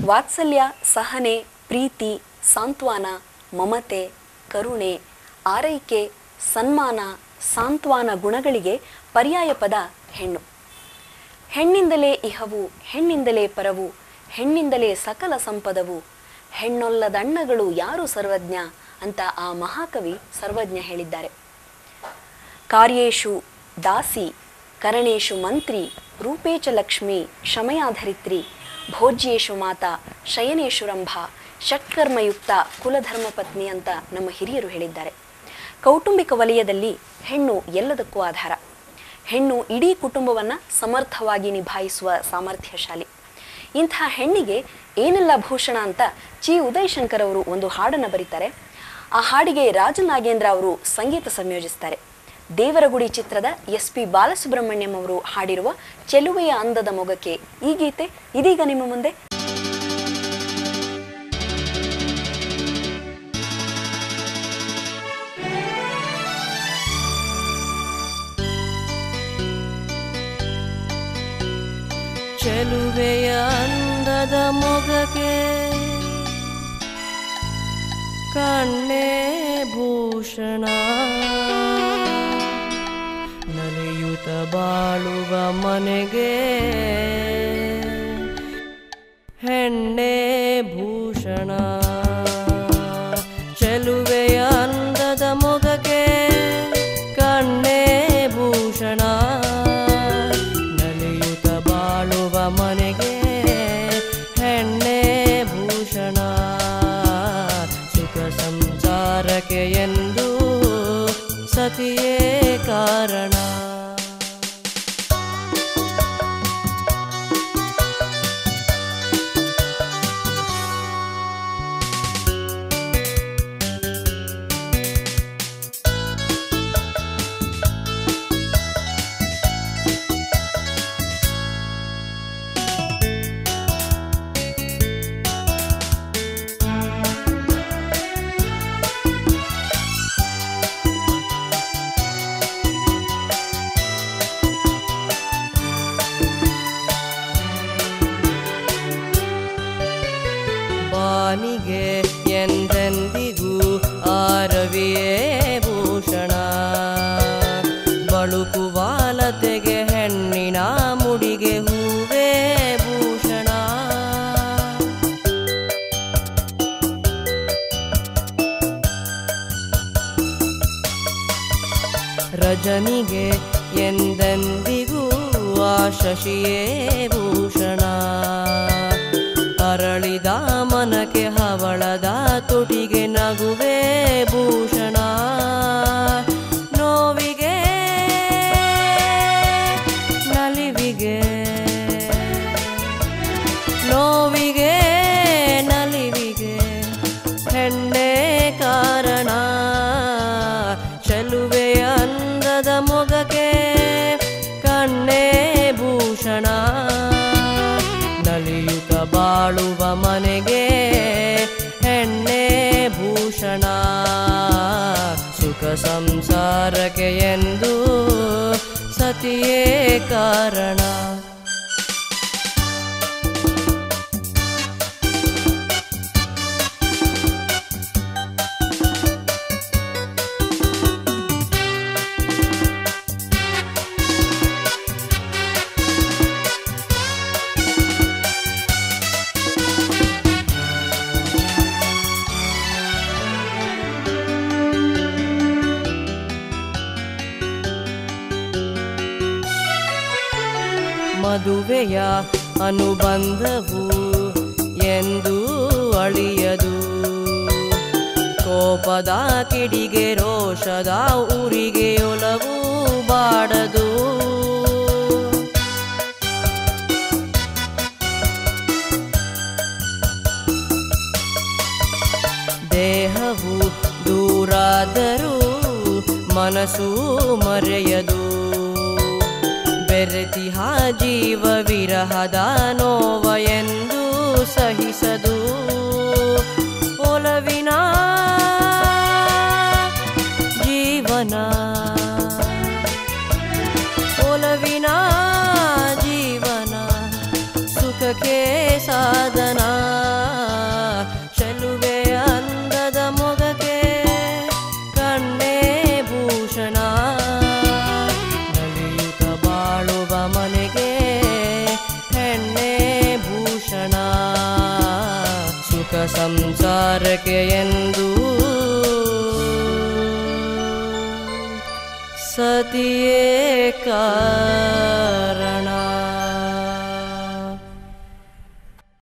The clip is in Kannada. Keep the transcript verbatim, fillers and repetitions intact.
ವಾತ್ಸಲ್ಯ, ಸಹನೆ, ಪ್ರೀತಿ, ಸಾಂತ್ವನ, ಮಮತೆ, ಕರುಣೆ, ಆರೈಕೆ, ಸನ್ಮಾನ, ಸಾಂತ್ವನ ಗುಣಗಳಿಗೆ ಪರ್ಯಾಯ ಪದ ಹೆಣ್ಣು. ಹೆಣ್ಣಿಂದಲೇ ಇಹವು, ಹೆಣ್ಣಿಂದಲೇ ಪರವು, ಹೆಣ್ಣಿಂದಲೇ ಸಕಲ ಸಂಪದವು, ಹೆಣ್ಣೊಲ್ಲದಣ್ಣಗಳು ಯಾರು ಸರ್ವಜ್ಞ ಅಂತ ಆ ಮಹಾಕವಿ ಸರ್ವಜ್ಞ ಹೇಳಿದ್ದಾರೆ. ಕಾರ್ಯೇಶು ದಾಸಿ, ಕರಣೇಶು ಮಂತ್ರಿ, ರೂಪೇಚ ಲಕ್ಷ್ಮಿ, ಕ್ಷಮಯಾಧರಿತ್ರಿ, ಭೋಜ್ಯೇಶು ಮಾತಾ, ಶಯನೇಶು ರಂಭ, ಷಟ್ಕರ್ಮಯುಕ್ತ ಕುಲಧರ್ಮ ಪತ್ನಿ ಅಂತ ನಮ್ಮ ಹಿರಿಯರು ಹೇಳಿದ್ದಾರೆ. ಕೌಟುಂಬಿಕ ವಲಯದಲ್ಲಿ ಹೆಣ್ಣು ಎಲ್ಲದಕ್ಕೂ ಆಧಾರ. ಹೆಣ್ಣು ಇಡೀ ಕುಟುಂಬವನ್ನು ಸಮರ್ಥವಾಗಿ ನಿಭಾಯಿಸುವ ಸಾಮರ್ಥ್ಯಶಾಲಿ. ಇಂಥ ಹೆಣ್ಣಿಗೆ ಏನೆಲ್ಲ ಭೂಷಣ ಅಂತ ಚಿ ಉದಯ್ ಶಂಕರ್ ಅವರು ಒಂದು ಹಾಡನ್ನು ಬರೀತಾರೆ. ಆ ಹಾಡಿಗೆ ರಾಜನಾಗೇಂದ್ರ ಅವರು ಸಂಗೀತ ಸಂಯೋಜಿಸ್ತಾರೆ. ದೇವರಗುಡಿ ಚಿತ್ರದ ಎಸ್ ಪಿ ಬಾಲಸುಬ್ರಹ್ಮಣ್ಯಂ ಅವರು ಹಾಡಿರುವ ಚೆಲುವೆಯ ಅಂದದ ಮೊಗಕ್ಕೆ ಈ ಗೀತೆ ಇದೀಗ ನಿಮ್ಮ ಮುಂದೆ. ಚೆಲುವೆಯ ಅಂದದ ಮೊಗಕ್ಕೆ ಕಣ್ಣೇ ಭೂಷಣ, ನಲಿಯುತ ಬಾಳುವ ಮನೆಗೆ ಹೆಣ್ಣೆ ಭೂಷಣ. ಚೆಲುವೆಯ ಅಂದದ ಮೊಗಕ್ಕೆ ಕಣ್ಣೇ ಭೂಷಣ, ನಲಿಯುತ ಬಾಳುವ ಮನೆಗೆ ಹೆಣ್ಣೆ ಭೂಷಣ. ಸುಖ ಸಂಸಾರಕ್ಕೆ ಎಂದು ಸತಿಯೇ ಕಾರಣ. ಬಾನಿಗೆ ಎಂದೆಂದಿಗೂ ಆರವಿಯೇ ಭೂಷಣ, ಬಳುಕುವಾಲತೆಗೆ ಹೆಣ್ಣಿನ ಮುಡಿಗೆ ಹೂವೇ ಭೂಷಣ. ರಜನಿಗೆ ಎಂದೆಂದಿಗೂ ಆ ಶಶಿಯೇ ಭೂಷಣ, ಅರಳಿದ ಮನಕ್ಕೆ ಹವಳದ ತುಟಿಗೆ ನಗುವೇ ಭೂಷಣ. ನೋವಿಗೆ ನಲಿವಿಗೆ ನೋವಿಗೆ ನಲಿವಿಗೆ ಹೆಣ್ಣೆ ಕಾರಣ. ಚೆಲುವೆಯ ಅಂದದ ಮೊಗಕ್ಕೆ ಕಣ್ಣೇ ಭೂಷಣ, ನಲಿಯುತ ಬಾಳುವ ಮನೆಗೆ ಹೆಣ್ಣೆ ಭೂಷಣ. ಸುಖ ಸಂಸಾರಕ್ಕೆ ಎಂದು ಸತಿಯೇ ಕಾರಣ. ಮದುವೆಯ ಅನುಬಂಧವು ಎಂದು ಅಳಿಯದು, ಕೋಪದ ಕಿಡಿಗೆ ರೋಷದ ಊರಿಗೆ ಒಲವು ಬಾಡದು. ದೇಹವು ದೂರಾದರೂ ಮನಸ್ಸು ಮರೆಯದು, ಬೆರೆತಿಹ ಜೀವ ವಿರಹದ ನೋವ ಎಂದು ಸಹಿಸದು. ಒಲವಿನ ಜೀವನ ಒಲವಿನ ಜೀವನ ಸುಖಕ್ಕೆ ಸಾಧನ. ಸಂಸಾರಕ್ಕೆ ಎಂದು ಸತಿಯೇ ಕಾರಣ.